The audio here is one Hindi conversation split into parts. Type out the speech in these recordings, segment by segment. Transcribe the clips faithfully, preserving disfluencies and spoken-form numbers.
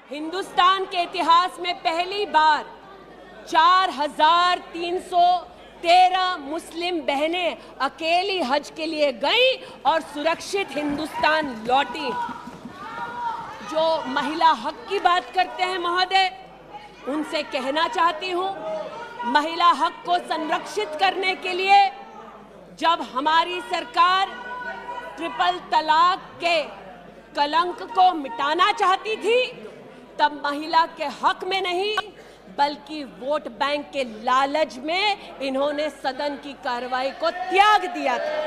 हिंदुस्तान के इतिहास में पहली बार चार हजार तीन सौ तेरह मुस्लिम बहनें अकेली हज के लिए गईं और सुरक्षित हिंदुस्तान लौटी। जो महिला हक की बात करते हैं महोदय, उनसे कहना चाहती हूं, महिला हक को संरक्षित करने के लिए जब हमारी सरकार ट्रिपल तलाक के कलंक को मिटाना चाहती थी, तब महिला के हक में नहीं बल्कि वोट बैंक के लालच में इन्होंने सदन की कार्रवाई को त्याग दिया था।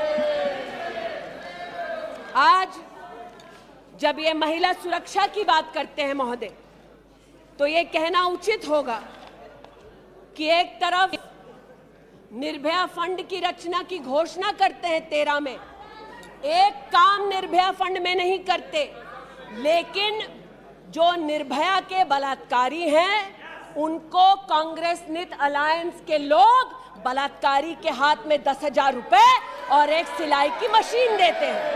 आज जब ये महिला सुरक्षा की बात करते हैं महोदय, तो ये कहना उचित होगा कि एक तरफ निर्भया फंड की रचना की घोषणा करते हैं तेरह में, एक काम निर्भया फंड में नहीं करते, लेकिन जो निर्भया के बलात्कारी हैं उनको कांग्रेस नित अलायंस के लोग बलात्कारी के हाथ में दस हजार रुपए और एक सिलाई की मशीन देते हैं।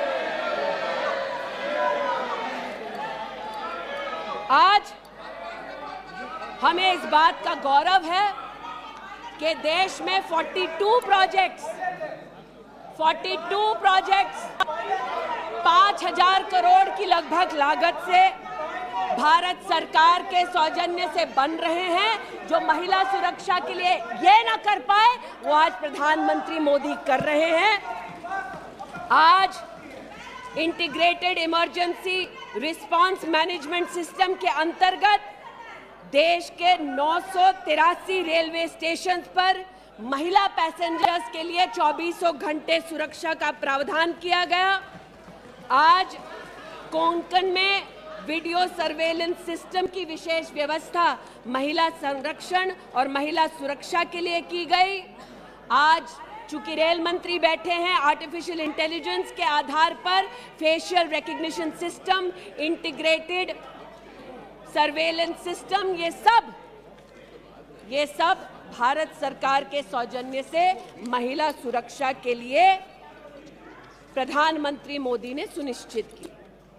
आज हमें इस बात का गौरव है कि देश में बयालीस प्रोजेक्ट्स बयालीस प्रोजेक्ट्स पांच हजार करोड़ की लगभग लागत से भारत सरकार के सौजन्य से बन रहे हैं। जो महिला सुरक्षा के लिए ये ना कर पाए, वो आज प्रधानमंत्री मोदी कर रहे हैं। आज integrated emergency response management system के अंतर्गत देश के नौ सौ तिरासी रेलवे स्टेशन पर महिला पैसेंजर्स के लिए चौबीसों घंटे सुरक्षा का प्रावधान किया गया। आज कोंकण में वीडियो सर्वेलेंस सिस्टम की विशेष व्यवस्था महिला संरक्षण और महिला सुरक्षा के लिए की गई। आज चूंकि रेल मंत्री बैठे हैं, आर्टिफिशियल इंटेलिजेंस के आधार पर facial recognition system, integrated surveillance system, ये सब ये सब भारत सरकार के सौजन्य से महिला सुरक्षा के लिए प्रधानमंत्री मोदी ने सुनिश्चित की।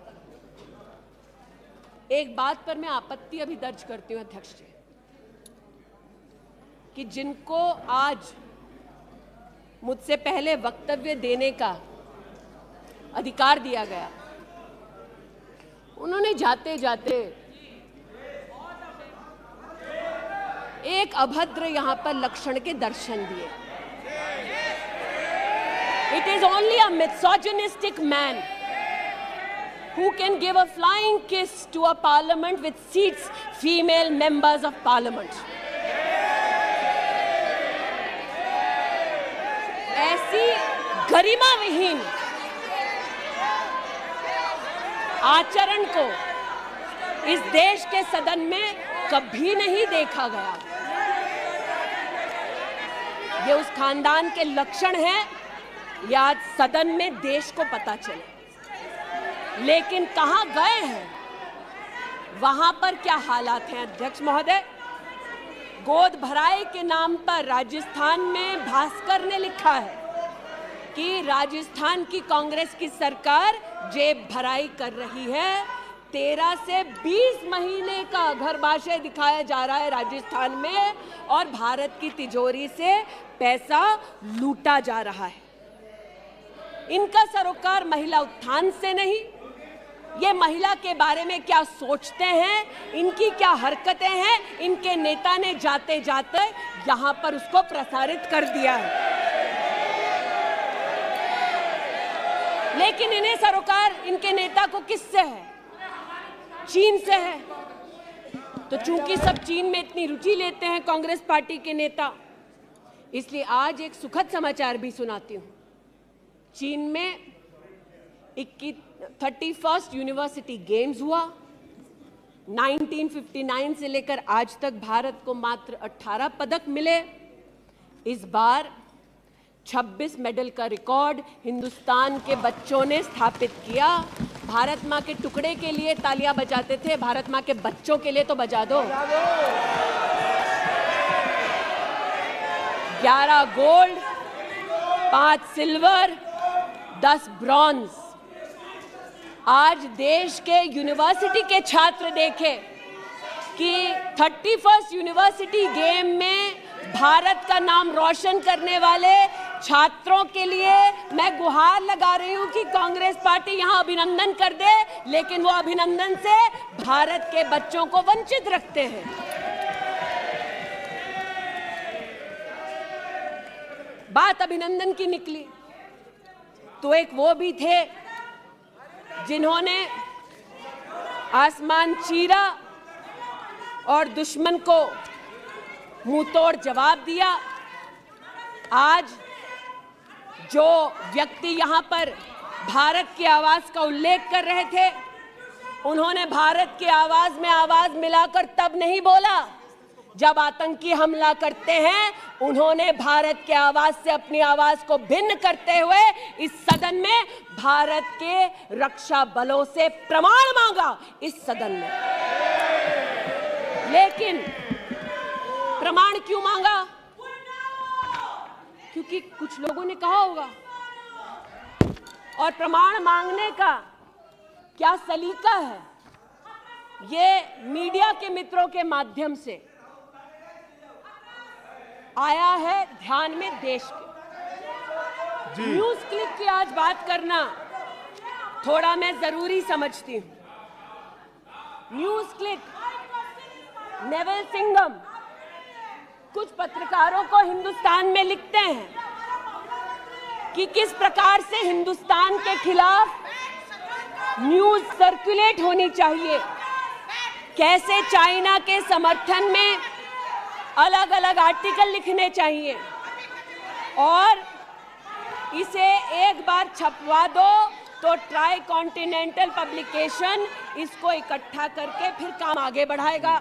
एक बात पर मैं आपत्ति अभी दर्ज करती हूं अध्यक्ष जी, कि जिनको आज मुझसे पहले वक्तव्य देने का अधिकार दिया गया, उन्होंने जाते जाते एक अभद्र यहां पर लक्षण के दर्शन दिए। It is only a misogynistic man who can give a flying kiss to a parliament which seats female members of parliament. ऐसी गरिमा विहीन आचरण को इस देश के सदन में कभी नहीं देखा गया। ये उस खानदान के लक्षण हैं, या आज सदन में देश को पता चले। लेकिन कहां गए हैं, वहां पर क्या हालात हैं अध्यक्ष महोदय? गोद भराई के नाम पर राजस्थान में भास्कर ने लिखा है कि राजस्थान की कांग्रेस की सरकार जेब भराई कर रही है। तेरह से बीस महीने का घरबाशय दिखाया जा रहा है राजस्थान में, और भारत की तिजोरी से पैसा लूटा जा रहा है। इनका सरोकार महिला उत्थान से नहीं, ये महिला के बारे में क्या सोचते हैं, इनकी क्या हरकतें हैं, इनके नेता ने जाते जाते यहां पर उसको प्रसारित कर दिया है। लेकिन इन्हें सरोकार इनके नेता को किससे है? चीन से है। तो चूंकि सब चीन में इतनी रुचि लेते हैं कांग्रेस पार्टी के नेता, इसलिए आज एक सुखद समाचार भी सुनाती हूं। चीन में थर्टी फर्स्ट यूनिवर्सिटी गेम्स हुआ। उन्नीस सौ उनसठ से लेकर आज तक भारत को मात्र अठारह पदक मिले। इस बार छब्बीस मेडल का रिकॉर्ड हिंदुस्तान के बच्चों ने स्थापित किया। भारत मां के टुकड़े के लिए तालियां बजाते थे, भारत मां के बच्चों के लिए तो बजा दो। ग्यारह गोल्ड, पांच सिल्वर, दस ब्रॉन्ज। आज देश के यूनिवर्सिटी के छात्र देखे कि थर्टी फर्स्ट यूनिवर्सिटी गेम में भारत का नाम रोशन करने वाले छात्रों के लिए मैं गुहार लगा रही हूं कि कांग्रेस पार्टी यहां अभिनंदन कर दे, लेकिन वो अभिनंदन से भारत के बच्चों को वंचित रखते हैं। बात अभिनंदन की निकली तो एक वो भी थे जिन्होंने आसमान चीरा और दुश्मन को मुंहतोड़ जवाब दिया। आज जो व्यक्ति यहां पर भारत की आवाज का उल्लेख कर रहे थे, उन्होंने भारत की आवाज में आवाज मिलाकर तब नहीं बोला जब आतंकी हमला करते हैं। उन्होंने भारत के आवाज से अपनी आवाज को भिन्न करते हुए इस सदन में भारत के रक्षा बलों से प्रमाण मांगा इस सदन में। लेकिन प्रमाण क्यों मांगा? क्योंकि कुछ लोगों ने कहा होगा, और प्रमाण मांगने का क्या सलीका है, ये मीडिया के मित्रों के माध्यम से आया है ध्यान में देश के। न्यूज क्लिक की आज बात करना थोड़ा मैं जरूरी समझती हूं। न्यूज क्लिक, नेवल सिंघम कुछ पत्रकारों को हिंदुस्तान में लिखते हैं कि किस प्रकार से हिंदुस्तान के खिलाफ न्यूज सर्कुलेट होनी चाहिए, कैसे चाइना के समर्थन में अलग अलग आर्टिकल लिखने चाहिए, और इसे एक बार छपवा दो तो ट्राई कॉन्टिनेंटल पब्लिकेशन इसको इकट्ठा करके फिर काम आगे बढ़ाएगा।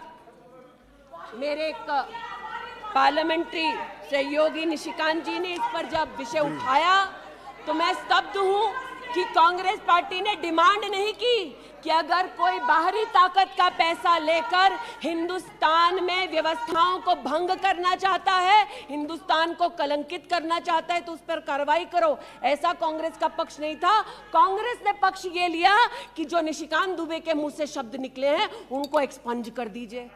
मेरे एक पार्लियामेंट्री सहयोगी निशिकांत जी ने इस पर जब विषय उठाया तो मैं स्तब्ध हूं कि कांग्रेस पार्टी ने डिमांड नहीं की कि अगर कोई बाहरी ताकत का पैसा लेकर हिंदुस्तान में व्यवस्थाओं को भंग करना चाहता है, हिंदुस्तान को कलंकित करना चाहता है, तो उस पर कार्रवाई करो। ऐसा कांग्रेस का पक्ष नहीं था। कांग्रेस ने पक्ष ये लिया कि जो निशिकांत दुबे के मुंह से शब्द निकले हैं उनको एक्सपंज कर दीजिए।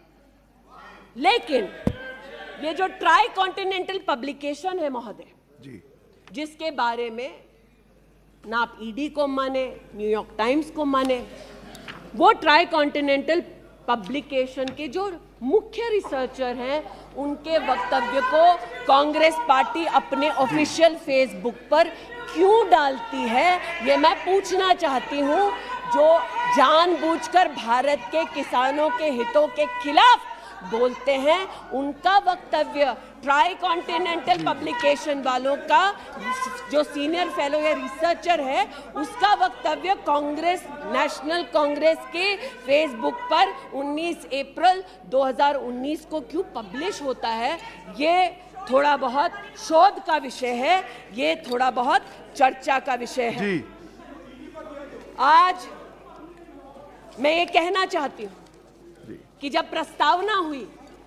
लेकिन ये जो ट्राई कॉन्टिनेंटल पब्लिकेशन है महोदय, जिसके बारे में ना आप ईडी को माने, न्यूयॉर्क टाइम्स को माने, वो ट्राई कॉन्टिनेंटल पब्लिकेशन के जो मुख्य रिसर्चर हैं उनके वक्तव्य को कांग्रेस पार्टी अपने ऑफिशियल फेसबुक पर क्यों डालती है, ये मैं पूछना चाहती हूं। जो जानबूझकर भारत के किसानों के हितों के खिलाफ बोलते हैं, उनका वक्तव्य ट्राई कॉन्टिनेंटल पब्लिकेशन वालों का जो सीनियर फेलो या रिसर्चर है, उसका वक्तव्य कांग्रेस, नेशनल कांग्रेस के फेसबुक पर उन्नीस अप्रैल दो हज़ार उन्नीस को क्यों पब्लिश होता है, ये थोड़ा बहुत शोध का विषय है, ये थोड़ा बहुत चर्चा का विषय है। जी। आज मैं ये कहना चाहती हूँ कि जब प्रस्तावना हुई,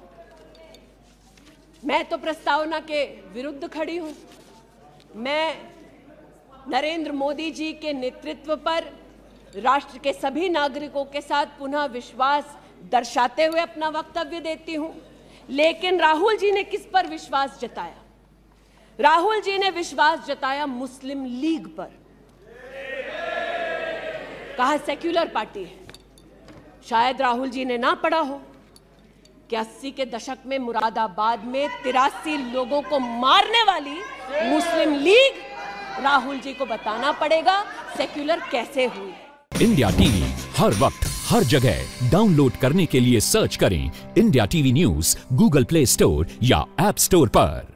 मैं तो प्रस्तावना के विरुद्ध खड़ी हूं। मैं नरेंद्र मोदी जी के नेतृत्व पर राष्ट्र के सभी नागरिकों के साथ पुनः विश्वास दर्शाते हुए अपना वक्तव्य देती हूं। लेकिन राहुल जी ने किस पर विश्वास जताया? राहुल जी ने विश्वास जताया मुस्लिम लीग पर। कहा सेक्युलर पार्टी है। शायद राहुल जी ने ना पढ़ा हो कि अस्सी के दशक में मुरादाबाद में तिरासी लोगों को मारने वाली मुस्लिम लीग, राहुल जी को बताना पड़ेगा सेक्युलर कैसे हुई। इंडिया टीवी हर वक्त हर जगह डाउनलोड करने के लिए सर्च करें India TV news Google Play Store या ऐप स्टोर पर।